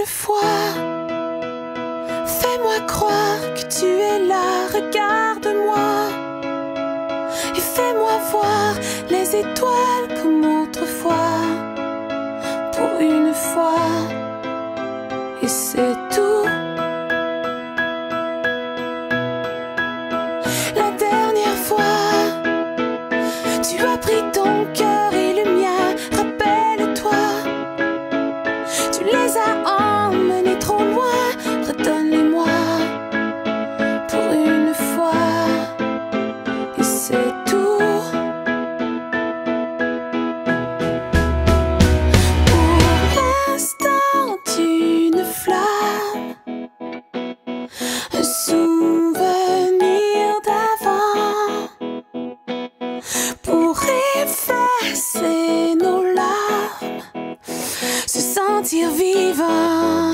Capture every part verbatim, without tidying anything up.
fois, fais-moi croire que tu es là, regarde-moi et fais-moi voir les étoiles comme autrefois, pour une fois, et c'est tout. La dernière fois, tu as pris ton cœur et le mien, rappelle-toi, tu les as emmenés trop loin, redonne-les-moi, pour une fois, et c'est tout. Pour l'instant d'une flamme, un souvenir d'avant, pour effacer nos larmes, se sentir vivant.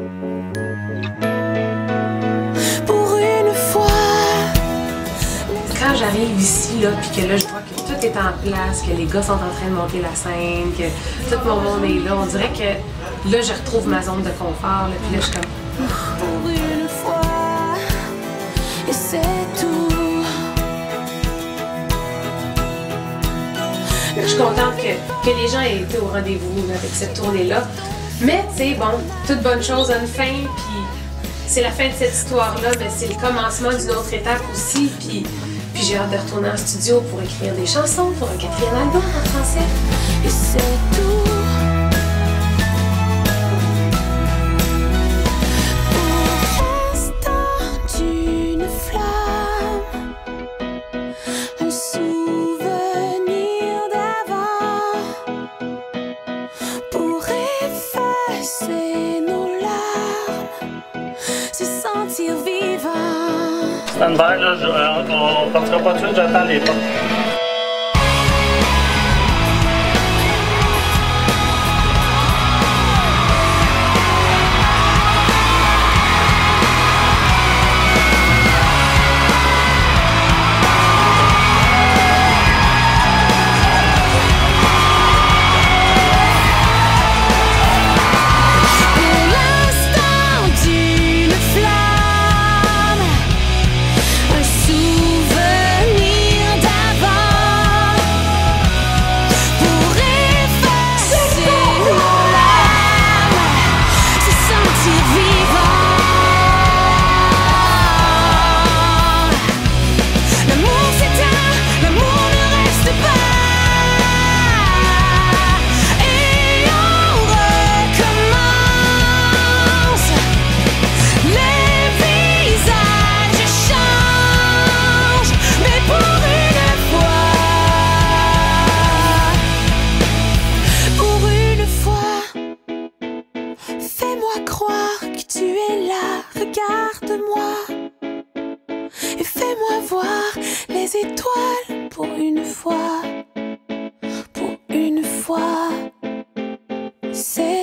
Pour une fois. Quand j'arrive ici, là, puis que là, je vois que tout est en place, que les gars sont en train de monter la scène, que tout mon monde est là, on dirait que là, je retrouve ma zone de confort, là, puis là, je suis comme... Pour une fois, et c'est tout. Je suis contente que, que les gens aient été au rendez-vous avec cette tournée-là. Mais, tu sais, bon, toute bonne chose a une fin, puis c'est la fin de cette histoire-là, mais c'est le commencement d'une autre étape aussi, puis, puis j'ai hâte de retourner en studio pour écrire des chansons pour un quatrième album en français. Et c'est tout. Pour l'instant d'une flamme, un souvenir d'avant, pour effacer nos larmes, se sentir vivant. Stand by, là, je, euh, on partira pas tout de suite, j'attends les pas. Fais-moi croire que tu es là, regarde-moi et fais-moi voir les étoiles pour une fois, pour une fois, c'est